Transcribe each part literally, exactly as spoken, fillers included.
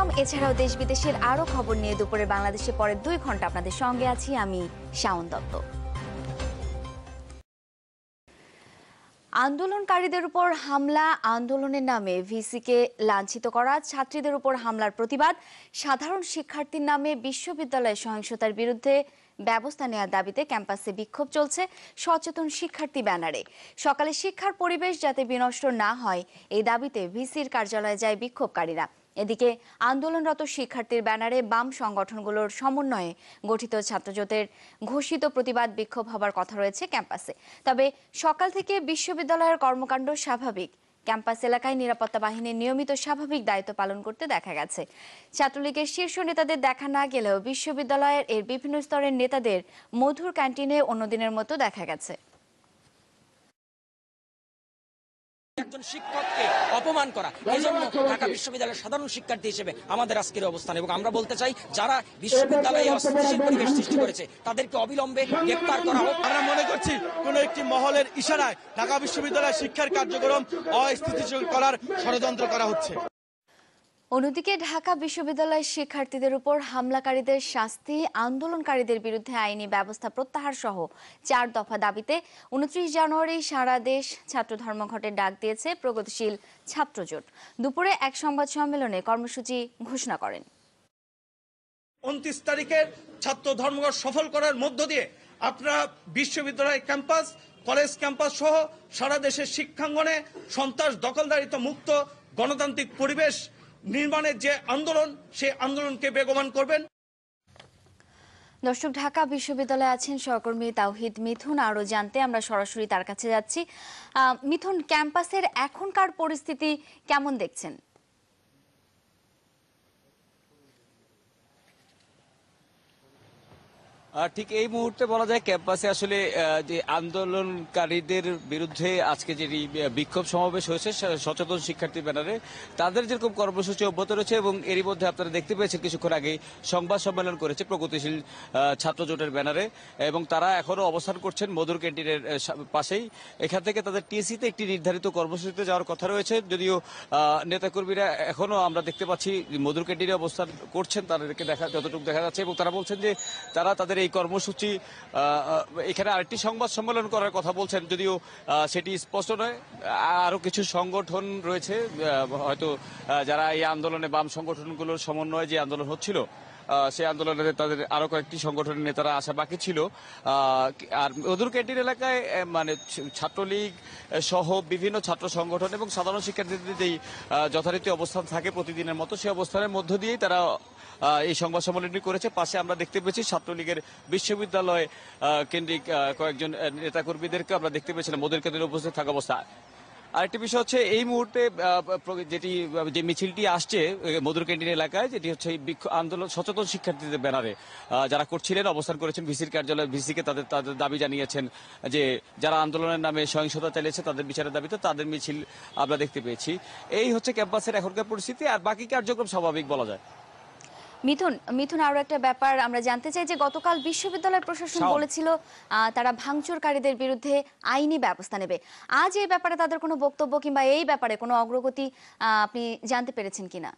স্বাগতম। এছাড়াও দেশ বিদেশের আরো খবর নিয়ে দুপুরে বাংলাদেশে পরের দুই ঘন্টা আপনাদের সঙ্গে আছি আমি শাওন দত্ত। আন্দোলনকারীদের উপর হামলা, আন্দোলনের নামে ভিসিকে লাঞ্ছিত করা, ছাত্রীদের উপর হামলার প্রতিবাদ, সাধারণ শিক্ষার্থীর নামে বিশ্ববিদ্যালয়ে সহিংসতার বিরুদ্ধে ব্যবস্থা নেওয়ার দাবিতে ক্যাম্পাসে বিক্ষোভ চলছে সচেতন শিক্ষার্থী ব্যানারে। সকালে শিক্ষার পরিবেশ যাতে বিনষ্ট না হয় এই দাবিতে ভিসির কার্যালয়ে যায় বিক্ষোভকারীরা। এদিকে আন্দোলনরত শিক্ষার্থীর ব্যানারে বাম সংগঠনগুলোর সমন্বয়ে গঠিত ছাত্রজোটের ঘোষিত প্রতিবাদ বিক্ষোভ হবার কথা রয়েছে ক্যাম্পাসে। তবে সকাল থেকে বিশ্ববিদ্যালয়ের কর্মকাণ্ড স্বাভাবিক। ক্যাম্পাস এলাকায় নিরাপত্তা বাহিনীর নিয়মিত স্বাভাবিক দায়িত্ব পালন করতে দেখা গেছে। ছাত্রলীগের শীর্ষ নেতাদের দেখা না গেলেও বিশ্ববিদ্যালয়ের এর বিভিন্ন স্তরের নেতাদের মধুর ক্যান্টিনে অন্যদিনের মতো দেখা গেছে। একজন শিক্ষককে অপমান করা, এই জন্য ঢাকা বিশ্ববিদ্যালয়ের সাধারণ শিক্ষার্থী হিসেবে আমাদের আজকের অবস্থান, এবং আমরা বলতে চাই যারা বিশ্ববিদ্যালয়ে অস্থিতিশীল পরিবেশ সৃষ্টি করেছে তাদেরকে অবিলম্বে গ্রেপ্তার করা হোক। আমরা মনে করছি কোন একটি মহলের ইশারায় ঢাকা বিশ্ববিদ্যালয়ের শিক্ষার কার্যক্রম অস্থিতিশীল করার ষড়যন্ত্র করা হচ্ছে। অন্যদিকে ঢাকা বিশ্ববিদ্যালয়ের শিক্ষার্থীদের উপর হামলাকারীদের শাস্তি, আন্দোলনকারীদের বিরুদ্ধে আইনি ব্যবস্থা প্রত্যাহার সহ চার দফা দাবিতে উনত্রিশ জানুয়ারি সারা দেশ ছাত্র ধর্মঘটের ডাক দিয়েছে প্রগতিশীল ছাত্রজোট। দুপুরে এক সংবাদ সম্মেলনে কর্মসূচি ঘোষণা করেন। উনত্রিশ তারিখের ছাত্র ধর্মঘট সফল করার মধ্য দিয়ে আপনারা বিশ্ববিদ্যালয় ক্যাম্পাস, কলেজ ক্যাম্পাস সহ সারা দেশের শিক্ষাঙ্গনে সন্ত্রাস দখলদারিত্ব মুক্ত গণতান্ত্রিক পরিবেশ নির্মাণের যে আন্দোলন, সেই আন্দোলনকে বেগবান করবেন। দর্শক, ঢাকা বিশ্ববিদ্যালয়ে আছেন সহকর্মী তাওহিদ মিথুন। আরো জানতে আমরা সরাসরি তার কাছে যাচ্ছি। মিথুন, ক্যাম্পাসের এখনকার পরিস্থিতি কেমন দেখছেন? ঠিক এই মুহূর্তে বলা যায় ক্যাম্পাসে আসলে যে আন্দোলনকারীদের বিরুদ্ধে আজকে যে বিক্ষোভ সমাবেশ হয়েছে সচেতন শিক্ষার্থী ব্যানারে, তাদের যেরকম কর্মসূচি অব্যাহত রয়েছে এবং এরই মধ্যে আপনারা দেখতে পেয়েছেন কিছুক্ষণ আগে সংবাদ সম্মেলন করেছে প্রগতিশীল ছাত্র জোটের ব্যানারে, এবং তারা এখনো অবস্থান করছেন মধুর ক্যান্টিনের পাশেই। এখান থেকে তাদের টিএসিতে একটি নির্ধারিত কর্মসূচিতে যাওয়ার কথা রয়েছে, যদিও নেতাকর্মীরা এখনো আমরা দেখতে পাচ্ছি মধুর ক্যান্টিনে অবস্থান করছেন, তাদেরকে দেখা যতটুকু দেখা যাচ্ছে, এবং তারা বলছেন যে তারা তাদের এই কর্মসূচি এখানে আরেকটি সংবাদ সম্মেলন করার কথা বলছেন, যদিও সেটি স্পষ্ট নয়। আরো কিছু সংগঠন রয়েছে হয়তো যারা এই আন্দোলনে বাম সংগঠনগুলোর সমন্বয়ে যে আন্দোলন হচ্ছিল সেই আন্দোলনে তাদের আরো কয়েকটি সংগঠনের নেতারা আসা বাকি ছিল। আর মধুর ক্যান্টিন এলাকায় মানে ছাত্রলীগ সহ বিভিন্ন ছাত্র সংগঠন এবং সাধারণ শিক্ষার্থীদের যেই যথারীতি অবস্থান থাকে প্রতিদিনের মতো, সেই অবস্থানের মধ্য দিয়েই তারা এই সংবাদ সম্মেলনটি করেছে। পাশে আমরা দেখতে পেয়েছি ছাত্রলীগের বিশ্ববিদ্যালয় কেন্দ্রিক কয়েকজন নেতাকর্মীদেরকে আমরা দেখতে পেয়েছিলাম মধুর ক্যান্টিনে উপস্থিত থাকা অবস্থা। আরেকটি বিষয় হচ্ছে এই মুহূর্তে যেটি যে মিছিলটি আসছে মধুর ক্যান্টিন এলাকায়, যেটি হচ্ছে আন্দোলন সচেতন শিক্ষার্থীদের ব্যানারে যারা করছিলেন অবস্থান করেছেন ভিসির কার্যালয়ে, ভিসিকে তাদের তাদের দাবি জানিয়েছেন যে যারা আন্দোলনের নামে সহিংসতা চালিয়েছে তাদের বিচারের দাবিতে তাদের মিছিল আমরা দেখতে পেয়েছি। এই হচ্ছে ক্যাম্পাসের এখনকার পরিস্থিতি, আর বাকি কার্যক্রম স্বাভাবিক বলা যায়। মিথুন মিথুন আরো একটা ব্যাপার আমরা জানতে চাই যে গতকাল বিশ্ববিদ্যালয় প্রশাসন বলেছিল তারা ভাঙচুরকারীদের বিরুদ্ধে আইনি ব্যবস্থা নেবে। আজ এই ব্যাপারে তাদের কোনো বক্তব্য কিংবা এই ব্যাপারে কোনো অগ্রগতি আপনি জানতে পেরেছেন কিনা?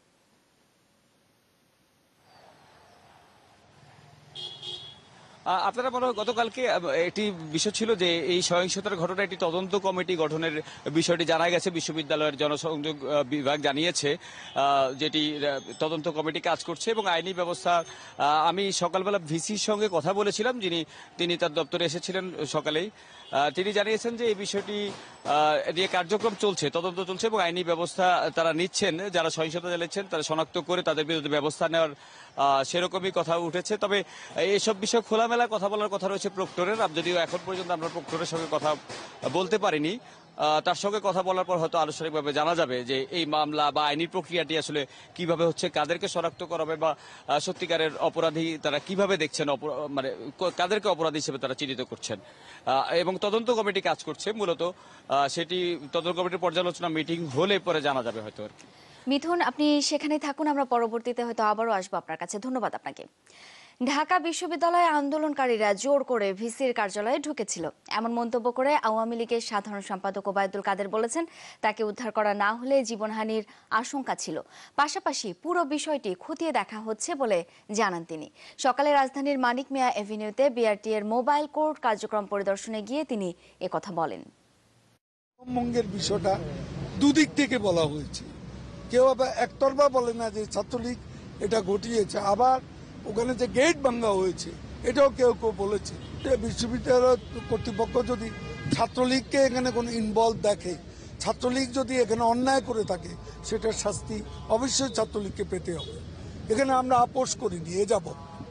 আপনারা মনে হয় গতকালকে একটি বিষয় ছিল যে এই সহিংসতার ঘটনা একটি তদন্ত কমিটি গঠনের বিষয়টি জানা গেছে, বিশ্ববিদ্যালয়ের জনসংযোগ বিভাগ জানিয়েছে যেটি তদন্ত কমিটি কাজ করছে এবং আইনি ব্যবস্থা। আমি সকালবেলা ভিসির সঙ্গে কথা বলেছিলাম, যিনি তিনি তার দপ্তরে এসেছিলেন সকালেই। তিনি জানিয়েছেন যে এই বিষয়টি নিয়ে কার্যক্রম চলছে, তদন্ত চলছে এবং আইনি ব্যবস্থা তারা নিচ্ছেন। যারা সহিংসতা চালাচ্ছেন তারা শনাক্ত করে তাদের বিরুদ্ধে ব্যবস্থা নেওয়ার সেরকমই কথা উঠেছে। তবে এইসব বিষয় খোলামেলা কথা বলার কথা রয়েছে প্রক্টরের, যদিও এখন পর্যন্ত আমরা প্রক্টরের সঙ্গে কথা বলতে পারিনি। তার সঙ্গে কথা বলার পর হয়তো আনুষ্ঠানিকভাবে জানা যাবে যে এই মামলা বা আইনি প্রক্রিয়াটি আসলে কিভাবে হচ্ছে, কাদেরকে শনাক্ত করা হবে বা সত্যিকারের অপরাধী তারা কিভাবে দেখছেন, মানে কাদেরকে অপরাধী হিসেবে তারা চিহ্নিত করছেন। এবং তদন্ত কমিটি কাজ করছে মূলত, সেটি তদন্ত কমিটির পর্যালোচনা মিটিং হলে পরে জানা যাবে হয়তো আর কি। মিথুন, আপনি সেখানে থাকুন, আমরা পরবর্তীতে হয়তো আবারও আসবো আপনার কাছে। ধন্যবাদ আপনাকে। ঢাকা বিশ্ববিদ্যালয়ে আন্দোলনকারীরা জোর করে ভিসির কার্যালয়ে ঢুকেছিল এমন মন্তব্য করে আওয়ামী লীগের সাধারণ সম্পাদক ওবায়দুল কাদের বলেছেন, তাকে উদ্ধার করা না হলে জীবনহানির আশঙ্কা ছিল। পাশাপাশি পুরো বিষয়টি খতিয়ে দেখা হচ্ছে বলে জানান তিনি। সকালে রাজধানীর মানিক মিয়া এভিনিউতে বিআরটি এর মোবাইল কোর্ট কার্যক্রম পরিদর্শনে গিয়ে তিনি একথা বলেন। পশ্চিমবঙ্গের বিষয়টা দুদিক থেকে বলা হয়েছে, কেউ আবার একতরফা বলে না যে ছাত্রলীগ এটা ঘটিয়েছে, আবার ওখানে যে গেট ভাঙা হয়েছে এটাও কেউ কেউ বলেছে। বিশ্ববিদ্যালয় কর্তৃপক্ষ যদি ছাত্রলীগকে এখানে কোনো ইনভলভ দেখে, ছাত্রলীগ যদি এখানে অন্যায় করে থাকে, সেটার শাস্তি অবশ্যই ছাত্রলীগকে পেতে হবে। এখানে আমরা আপোষ করিনি, এ যাব।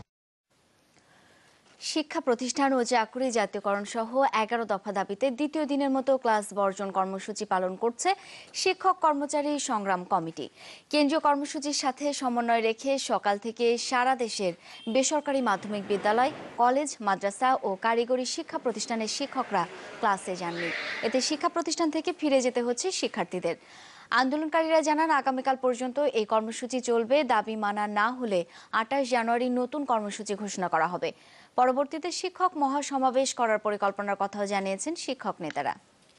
শিক্ষা প্রতিষ্ঠান ও চাকুরি জাতীয়করণ সহ এগারো দফা দাবিতে দ্বিতীয় দিনের মতো ক্লাস বর্জন কর্মসূচি পালন করছে শিক্ষক কর্মচারী সংগ্রাম কমিটি। কেন্দ্রীয় কর্মসূচির সাথে সমন্বয় রেখে সকাল থেকে সারা দেশের বেসরকারি মাধ্যমিক বিদ্যালয়, কলেজ, মাদ্রাসা ও কারিগরি শিক্ষা প্রতিষ্ঠানের শিক্ষকরা ক্লাসে যাননি। এতে শিক্ষা প্রতিষ্ঠান থেকে ফিরে যেতে হচ্ছে শিক্ষার্থীদের। আন্দোলনকারীরা জানান, আগামীকাল পর্যন্ত এই কর্মসূচি চলবে। দাবি মানা না হলে আঠাশ জানুয়ারি নতুন কর্মসূচি ঘোষণা করা হবে। পরবর্তীতে শিক্ষক মহাসমাবেশ করার পরিকল্পনার কথাও জানিয়েছেন শিক্ষক নেতারা।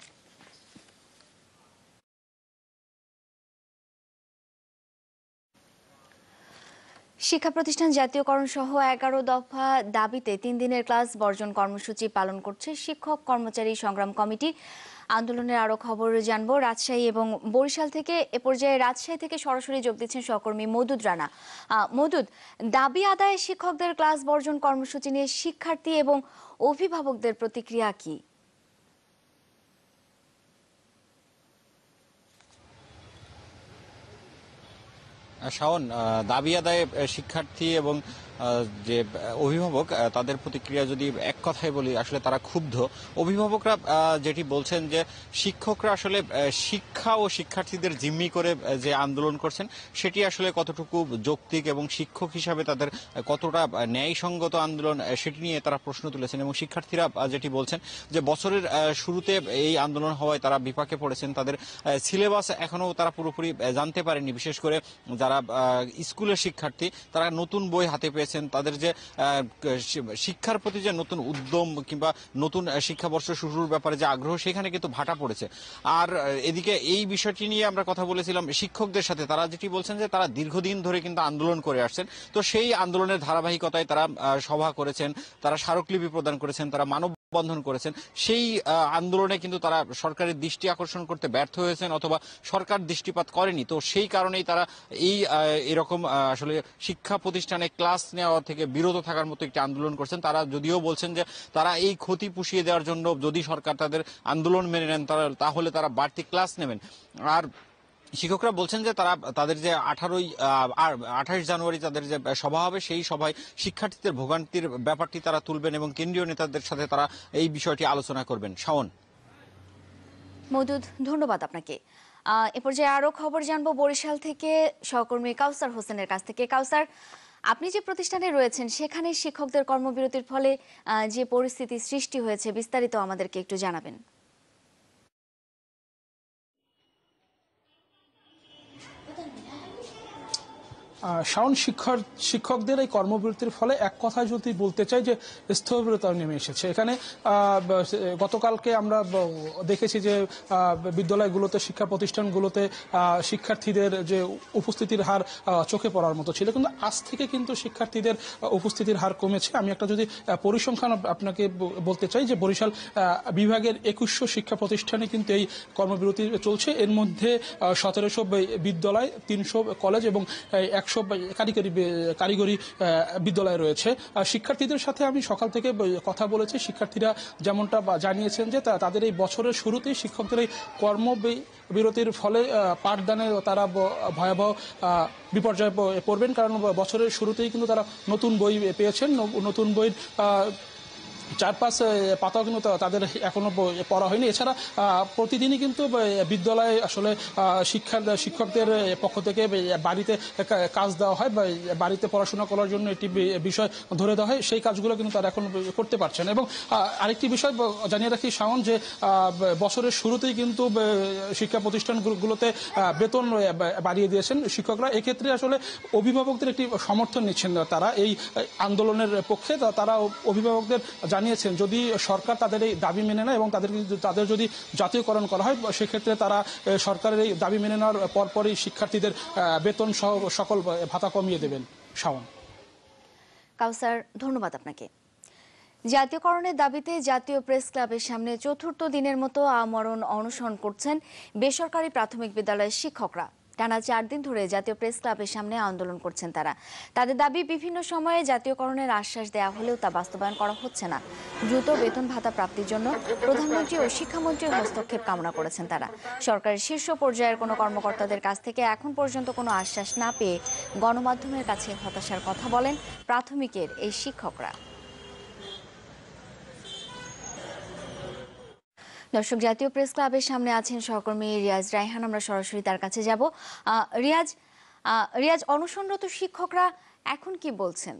শিক্ষা প্রতিষ্ঠান জাতীয়করণ সহ এগারো দফা দাবিতে তিন দিনের ক্লাস বর্জন কর্মসূচি পালন করছে শিক্ষক কর্মচারী সংগ্রাম কমিটি। আন্দোলনের আরো খবর জানবো রাজশাহী এবং বরিশাল থেকে। এ পর্যায়ে রাজশাহী থেকে সরাসরি যোগ দিচ্ছেন সহকর্মী মদুদ রানা। মদুদ, দাবি আদায়ে শিক্ষকদের ক্লাস বর্জন কর্মসূচি নিয়ে শিক্ষার্থী এবং অভিভাবকদের প্রতিক্রিয়া কি? শাওন, দাবি আদায়ে শিক্ষার্থী এবং যে অভিভাবক তাদের প্রতিক্রিয়া যদি এক কথায় বলি, আসলে তারা ক্ষুব্ধ। অভিভাবকরা যেটি বলছেন যে শিক্ষকরা আসলে শিক্ষা ও শিক্ষার্থীদের জিম্মি করে যে আন্দোলন করছেন সেটি আসলে কতটুকু যৌক্তিক এবং শিক্ষক হিসাবে তাদের কতটা ন্যায়সঙ্গত আন্দোলন সেটি নিয়ে তারা প্রশ্ন তুলেছেন। এবং শিক্ষার্থীরা যেটি বলছেন যে বছরের শুরুতে এই আন্দোলন হওয়ায় তারা বিপাকে পড়েছেন, তাদের সিলেবাস এখনো তারা পুরোপুরি জানতে পারেনি। বিশেষ করে যারা স্কুলের শিক্ষার্থী তারা নতুন বই হাতে পেয়ে, তাদের যে শিক্ষার প্রতি যে নতুন উদ্যম কিংবা নতুন শিক্ষাবর্ষ শুরুর ব্যাপারে যে আগ্রহ, সেখানে কিন্তু ভাটা পড়েছে। আর এদিকে এই বিষয়টি নিয়ে আমরা কথা বলেছিলাম শিক্ষকদের সাথে। তারা যেটি বলছেন যে তারা দীর্ঘদিন ধরে কিন্তু আন্দোলন করে আসছেন, তো সেই আন্দোলনের ধারাবাহিকতায় তারা সভা করেছেন, তারা স্মারকলিপি প্রদান করেছেন, তারা মানব বন্ধন করেছেন। সেই আন্দোলনে কিন্তু তারা সরকারের দৃষ্টি আকর্ষণ করতে ব্যর্থ হয়েছেন অথবা সরকার দৃষ্টিপাত করেনি। তো সেই কারণেই তারা এই এরকম আসলে শিক্ষা প্রতিষ্ঠানে ক্লাস নেওয়া থেকে বিরত থাকার মতো একটি আন্দোলন করছেন। তারা যদিও বলছেন যে তারা এই ক্ষতি পুষিয়ে দেওয়ার জন্য যদি সরকার তাদের আন্দোলন মেনে নেন তাহলে তারা বাড়তি ক্লাস নেবেন। আর শিক্ষকরা বলছেন যে তারা তাদের যে আঠারোই আঠাশ জানুয়ারি তাদের যে সভা হবে, সেই সভায় শিক্ষার্থীদের ভোগান্তির ব্যাপারটি তারা তুলবেন এবং কেন্দ্রীয় নেতাদের সাথে তারা এই বিষয়টি আলোচনা করবেন। শাওন। মদুদ, ধন্যবাদ আপনাকে। এ পর্যায়ে আরো খবর জানবো বরিশাল থেকে সহকর্মী কাউসার হোসেনের কাছ থেকে। কাউসার, আপনি যে প্রতিষ্ঠানে রয়েছেন সেখানে শিক্ষকদের কর্মবিরতির ফলে যে পরিস্থিতি সৃষ্টি হয়েছে, বিস্তারিত আমাদেরকে একটু জানাবেন। শাওন, শিক্ষক শিক্ষকদের এই কর্মবিরতির ফলে এক কথায় যদি বলতে চাই যে স্থবিরতা নেমে এসেছে। এখানে গতকালকে আমরা দেখেছি যে বিদ্যালয়গুলোতে, শিক্ষা প্রতিষ্ঠানগুলোতে শিক্ষার্থীদের যে উপস্থিতির হার চোখে পড়ার মতো ছিল, কিন্তু আজ থেকে কিন্তু শিক্ষার্থীদের উপস্থিতির হার কমেছে। আমি একটা যদি পরিসংখ্যান আপনাকে বলতে চাই যে বরিশাল বিভাগের একুশশো শিক্ষা প্রতিষ্ঠানে কিন্তু এই কর্মবিরতি চলছে। এর মধ্যে সতেরোশো বিদ্যালয়, তিনশো কলেজ এবং একশো কারিগরি কারিগরি বিদ্যালয় রয়েছে। শিক্ষার্থীদের সাথে আমি সকাল থেকে কথা বলেছি। শিক্ষার্থীরা যেমনটা জানিয়েছেন যে তাদের এই বছরের শুরুতেই শিক্ষকদের এই কর্মবিরতির ফলে পাঠদানে তারা ভয়াবহ বিপর্যয়ে পড়বেন, কারণ বছরের শুরুতেই কিন্তু তারা নতুন বই পেয়েছেন। নতুন বইয়ের চার পাঁচ পাতাও কিন্তু তাদের এখনো পড়া হয়নি। এছাড়া প্রতিদিনই কিন্তু বিদ্যালয়ে আসলে শিক্ষা শিক্ষকদের পক্ষ থেকে বাড়িতে কাজ দেওয়া হয় বা বাড়িতে পড়াশোনা করার জন্য একটি বিষয় ধরে দেওয়া হয়, সেই কাজগুলো কিন্তু তারা এখন করতে পারছেন। এবং আরেকটি বিষয় জানিয়ে রাখি শাওন, যে বছরের শুরুতেই কিন্তু শিক্ষা প্রতিষ্ঠানগুলোতে বেতন বাড়িয়ে দিয়েছেন শিক্ষকরা। এক্ষেত্রে আসলে অভিভাবকদের একটি সমর্থন নিচ্ছেন তারা এই আন্দোলনের পক্ষে। তারা অভিভাবকদের জানিয়েছেন যদি সরকার তাদের এই দাবি মেনে নেয় এবং তাদের তাদের যদি জাতীয়করণ করা হয় সেক্ষেত্রে তারা সরকারের এই দাবি মেনে নেওয়ার পরপরই শিক্ষার্থীদের বেতন সহ সকল ভাতা কমিয়ে দেবেন। শাওন। কাউসার, ধন্যবাদ আপনাকে। জাতীয়করণের দাবিতে জাতীয় প্রেস ক্লাবের সামনে চতুর্থ দিনের মতো আমরণ অনশন করছেন বেসরকারি প্রাথমিক বিদ্যালয়ের শিক্ষকরা। টানা চার দিন ধরে জাতীয় প্রেস ক্লাবের সামনে আন্দোলন করছেন তারা। তাদের দাবি, বিভিন্ন সময়ে জাতীয়করণের আশ্বাস দেওয়া হলেও তা বাস্তবায়ন করা হচ্ছে না। দ্রুত বেতন ভাতা প্রাপ্তির জন্য প্রধানমন্ত্রী ও শিক্ষামন্ত্রীর হস্তক্ষেপ কামনা করেছেন তারা। সরকারের শীর্ষ পর্যায়ের কোনো কর্মকর্তাদের কাছ থেকে এখন পর্যন্ত কোনো আশ্বাস না পেয়ে গণমাধ্যমের কাছে হতাশার কথা বলেন প্রাথমিকের এই শিক্ষকরা। দর্শক, জাতীয় প্রেস ক্লাবের সামনে আছেন সহকর্মী রিয়াজ রায়হান, আমরা সরাসরি তার কাছে যাব। রিয়াজ, রিয়াজ অনশনরত শিক্ষকরা এখন কি বলছেন?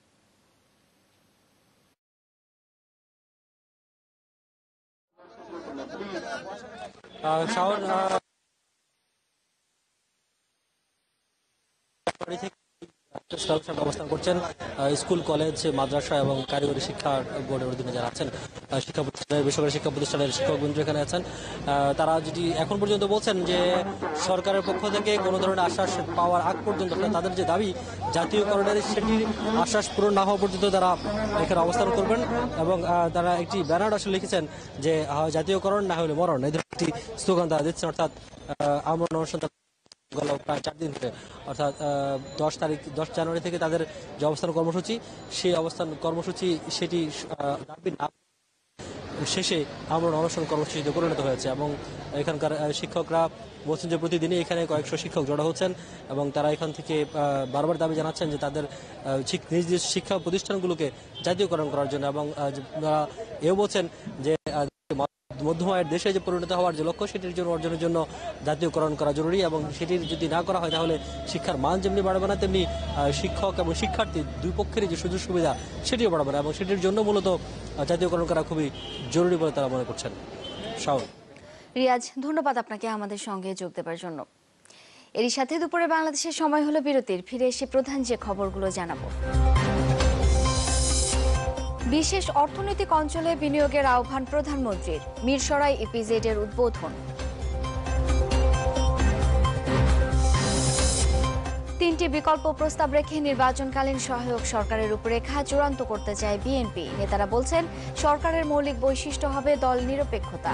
অবস্থান করছেন স্কুল, কলেজ, মাদ্রাসা এবং কারিগরি শিক্ষা বোর্ডের অধীনে যারা আছেন, শিক্ষা প্রতিষ্ঠানের বেসরকারি শিক্ষা প্রতিষ্ঠানের শিক্ষকবৃন্দ এখানে আছেন। তারা যদি এখন পর্যন্ত বলছেন যে সরকারের পক্ষ থেকে কোনো ধরনের আশ্বাস পাওয়ার আগ পর্যন্ত তাদের যে দাবি জাতীয়করণের সেটির আশ্বাস পূরণ না হওয়া পর্যন্ত তারা এখানে অবস্থান করবেন। এবং তারা একটি ব্যানার আসলে লিখেছেন যে জাতীয়করণ না হলে মরণ, এই ধরনের একটি স্লোগান তারা দিচ্ছেন। অর্থাৎ আমরা অনুষ্ঠান গেল প্রায় চার দিন ধরে, অর্থাৎ দশ তারিখ দশ জানুয়ারি থেকে তাদের যে অবস্থান কর্মসূচি, সেই অবস্থান কর্মসূচি সেটি দাবি না শেষে আমরা অনশন কর্মসূচিতে পরিণত হয়েছে। এবং এখানকার শিক্ষকরা বলছেন যে প্রতিদিনই এখানে কয়েকশো শিক্ষক জড়ো হচ্ছেন এবং তারা এখান থেকে বারবার দাবি জানাচ্ছেন যে তাদের নিজ নিজ শিক্ষা প্রতিষ্ঠানগুলোকে জাতীয়করণ করার জন্য। এবং এও বলছেন যে মধ্যম আয়ের দেশে যে পরিণত হওয়ার যে লক্ষ্য, সেটির জন্য অর্জনের জন্য জাতীয়করণ করা জরুরি। এবং সেটির যদি না করা হয় তাহলে শিক্ষার মান যেমনি বাড়বে না, তেমনি শিক্ষক এবং শিক্ষার্থী দুই পক্ষেরই যে সুযোগ সুবিধা সেটিও বাড়বে না। এবং সেটির জন্য মূলত জাতীয়করণ করা খুবই জরুরি বলে তারা মনে করছেন। শাওন। রিয়াজ, ধন্যবাদ আপনাকে আমাদের সঙ্গে যোগ দেওয়ার জন্য। এরই সাথে দুপুরে বাংলাদেশের সময় হলো বিরতির। ফিরে এসে প্রধান যে খবরগুলো জানাবো। বিশেষ অর্থনৈতিক অঞ্চলে বিনিয়োগের আহ্বান প্রধানমন্ত্রীর, মিরসরাই ইপিজেড এর উদ্বোধন। তিনটি বিকল্প প্রস্তাব রেখে নির্বাচনকালীন সহায়ক সরকারের রূপরেখা চূড়ান্ত করতে চায় বিএনপি। নেতারা বলছেন সরকারের মৌলিক বৈশিষ্ট্য হবে দল নিরপেক্ষতা।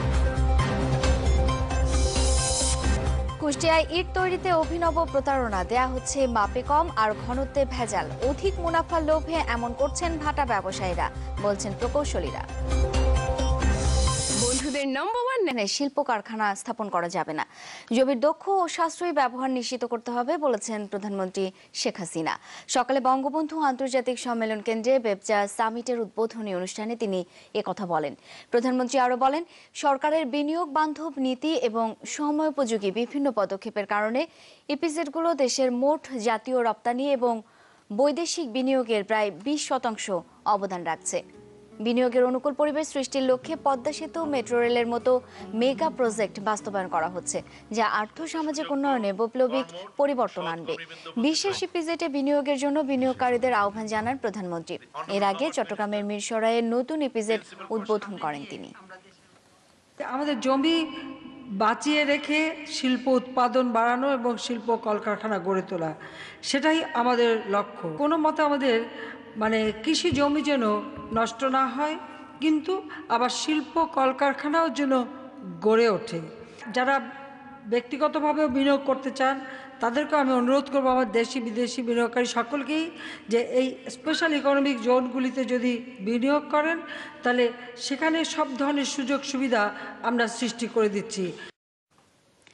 কুষ্টিয়ায় ইট তৈরিতে অভিনব প্রতারণা, দেয়া হচ্ছে মাপে কম আর ঘনত্বে ভেজাল। অধিক মুনাফার লোভে এমন করছেন ভাটা ব্যবসায়ীরা, বলছেন প্রকৌশলীরা। বন্ধুদের নম্বর ওয়ান শিল্প কারখানা স্থাপন করা যাবে না, জমির দক্ষ ও সাশ্রয়ী ব্যবহার নিশ্চিত করতে হবে, বলেছেন প্রধানমন্ত্রী শেখ হাসিনা। সকালে বঙ্গবন্ধু আন্তর্জাতিক সম্মেলন কেন্দ্রে বেবজা সামিটের উদ্বোধনী অনুষ্ঠানে তিনি একথা বলেন। প্রধানমন্ত্রী আরো বলেন, সরকারের বিনিয়োগ বান্ধব নীতি এবং সময়োপযোগী বিভিন্ন পদক্ষেপের কারণে ইপিজেডগুলো দেশের মোট জাতীয় রপ্তানি এবং বৈদেশিক বিনিয়োগের প্রায় বিশ শতাংশ অবদান রাখছে। বিনিয়োগের অনুকূল পরিবেশ সৃষ্টির লক্ষ্যে পদ্মা সেতু, মেট্রো রেলের মতো মেগা প্রজেক্ট বাস্তবায়ন করা হচ্ছে, যা আর্থ সামাজিক উন্নয়নে বৈপ্লবিক পরিবর্তন আনবে। বিশেষ ইপিজেডে বিনিয়োগের জন্য বিনিয়োগকারীদের আহ্বান জানান প্রধানমন্ত্রী। এর আগে চট্টগ্রামের মিরসরাইয়ের নতুন ইপিজেড উদ্বোধন করেন তিনি। আমাদের জমি বাঁচিয়ে রেখে শিল্প উৎপাদন বাড়ানো এবং শিল্প কলকারখানা গড়ে তোলা, সেটাই আমাদের লক্ষ্য। কোনো মতে আমাদের মানে কৃষি জমি যেন নষ্ট না হয়, কিন্তু আবার শিল্প কলকারখানাও যেন গড়ে ওঠে। যারা ব্যক্তিগতভাবেও বিনিয়োগ করতে চান তাদেরকেও আমি অনুরোধ করবো, আমার দেশি বিদেশি বিনিয়োগকারী সকলকেই, যে এই স্পেশাল ইকোনমিক জোনগুলিতে যদি বিনিয়োগ করেন তাহলে সেখানে সব ধরনের সুযোগ সুবিধা আমরা সৃষ্টি করে দিচ্ছি।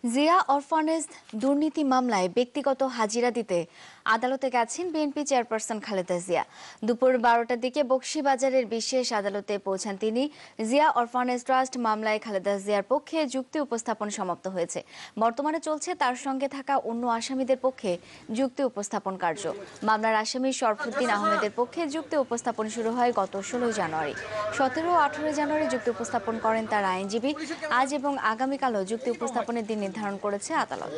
জিয়া অরফানেজ দুর্নীতি মামলায় ব্যক্তিগত হাজিরা দিতে আদালতে গেছেন বিএনপি চেয়ারপারসন খালেদা জিয়া। দুপুর বারোটার দিকে বকশীবাজারের বিশেষ আদালতে পৌঁছান তিনি। জিয়া অরফানেজ ট্রাস্ট মামলায় খালেদা জিয়ার পক্ষে যুক্তি উপস্থাপন সমাপ্ত হয়েছে। বর্তমানে চলছে তার সঙ্গে থাকা অন্য আসামিদের পক্ষে যুক্তি উপস্থাপন কার্য। মামলার আসামি শরফুদ্দিন আহমেদের পক্ষে যুক্তি উপস্থাপন শুরু হয় গত ষোলোই জানুয়ারি। সতেরো ও আঠারোই জানুয়ারি যুক্তি উপস্থাপন করেন তার আইনজীবী। আজ এবং আগামীকালও যুক্তি উপস্থাপনের দিন নির্ধারণ করেছে আদালত।